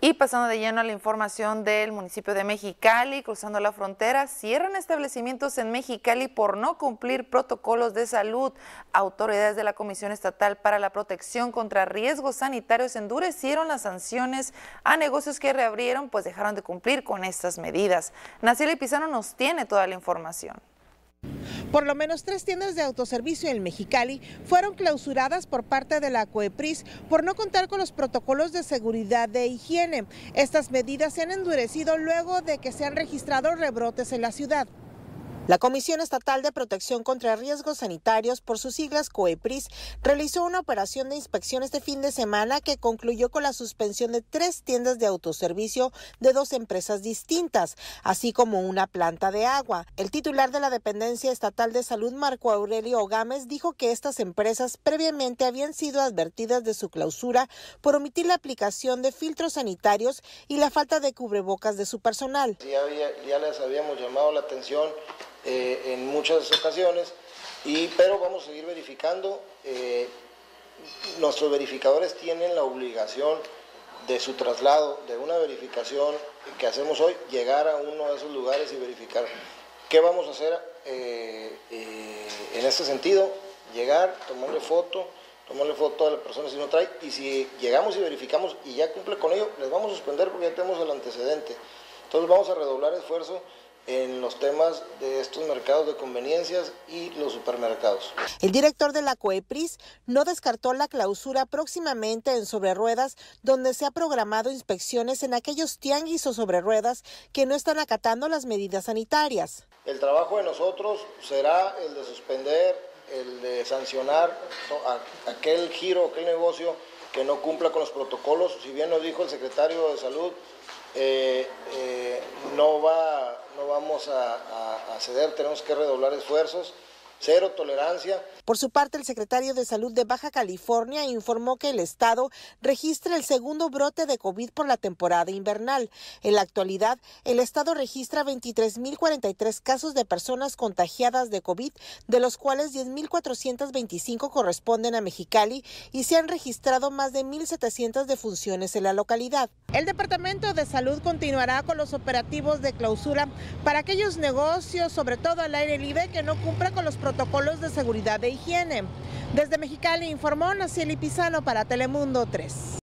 Y pasando de lleno a la información del municipio de Mexicali, cruzando la frontera, cierran establecimientos en Mexicali por no cumplir protocolos de salud. Autoridades de la Comisión Estatal para la Protección contra Riesgos Sanitarios endurecieron las sanciones a negocios que reabrieron, pues dejaron de cumplir con estas medidas. Naceli Pizano nos tiene toda la información. Por lo menos 3 tiendas de autoservicio en Mexicali fueron clausuradas por parte de la COEPRIS por no contar con los protocolos de seguridad de higiene. Estas medidas se han endurecido luego de que se han registrado rebrotes en la ciudad. La Comisión Estatal de Protección contra Riesgos Sanitarios, por sus siglas COEPRIS, realizó una operación de inspección este fin de semana que concluyó con la suspensión de 3 tiendas de autoservicio de 2 empresas distintas, así como una planta de agua. El titular de la Dependencia Estatal de Salud, Marco Aurelio Gámez, dijo que estas empresas previamente habían sido advertidas de su clausura por omitir la aplicación de filtros sanitarios y la falta de cubrebocas de su personal. Ya les habíamos llamado la atención en muchas ocasiones, pero vamos a seguir verificando. Nuestros verificadores tienen la obligación de su traslado, de una verificación que hacemos hoy, llegar a uno de esos lugares y verificar. ¿Qué vamos a hacer en este sentido? Llegar, tomarle foto a la persona si no trae, y si llegamos y verificamos y ya cumple con ello, les vamos a suspender porque ya tenemos el antecedente. Entonces vamos a redoblar esfuerzo en los temas de estos mercados de conveniencias y los supermercados. El director de la COEPRIS no descartó la clausura próximamente en Sobre Ruedas, donde se ha programado inspecciones en aquellos tianguis o sobre ruedas que no están acatando las medidas sanitarias. El trabajo de nosotros será el de suspender, el de sancionar a aquel giro, aquel negocio que no cumpla con los protocolos. Si bien nos dijo el secretario de Salud, no vamos a ceder, tenemos que redoblar esfuerzos, cero tolerancia. Por su parte, el secretario de Salud de Baja California informó que el estado registra el segundo brote de COVID por la temporada invernal. En la actualidad, el estado registra 23.043 casos de personas contagiadas de COVID, de los cuales 10.425 corresponden a Mexicali y se han registrado más de 1.700 defunciones en la localidad. El Departamento de Salud continuará con los operativos de clausura para aquellos negocios, sobre todo al aire libre, que no cumplan con los protocolos de seguridad de higiene. Desde Mexicali informó Naceli Pizano para Telemundo 3.